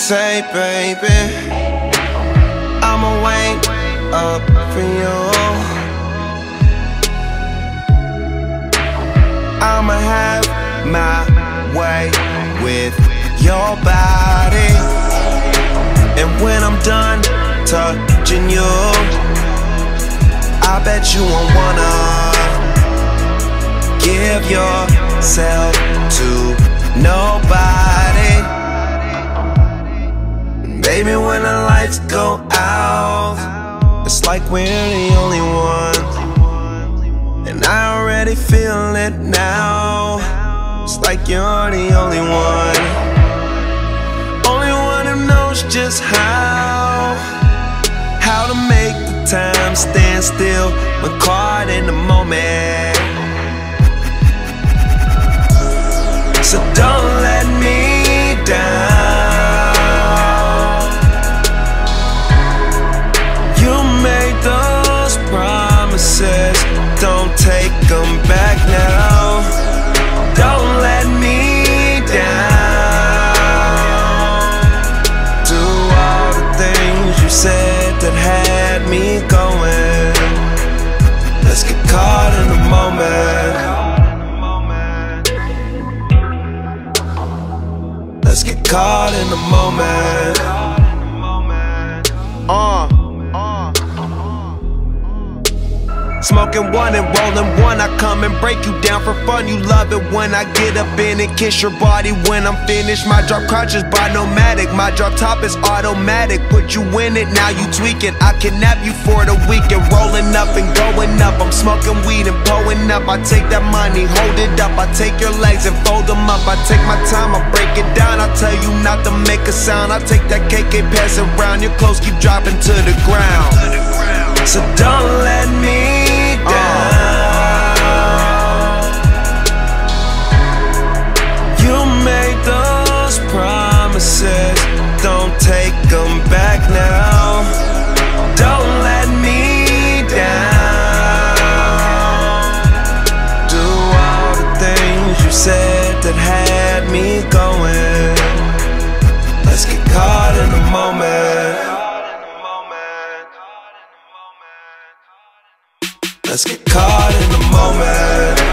say, baby, I'ma wait up for you. I'ma have my way with your body, and when I'm done touching you, I bet you won't wanna give yourself to nobody. Baby, when the lights go out, it's like we're the only ones, and I already feel it now. It's like you're the only one who knows just how to make the time stand still when caught in the moment. So don't let me down. You made those promises, don't take them back now. Don't let me down. Do all the things you said that had me going. Let's get caught in the moment. Let's get caught in the moment. Smoking one and rolling one, I come and break you down for fun. You love it when I get up in and kiss your body. When I'm finished, my drop crotch is bi-nomadic. My drop top is automatic. Put you in it, now you tweak it. I kidnap you for the weekend. Rolling up and going up, I'm smoking weed and pulling up. I take that money, hold it up. I take your legs and fold them up. I take my time, I break it down. I tell you not to make a sound. I take that KK, pass it around. Your clothes keep dropping to the ground. So don't let me down. You made those promises, don't take them back now. Don't let me down. Do all the things you said that had me going. Let's get caught in the moment. Let's get caught in the moment.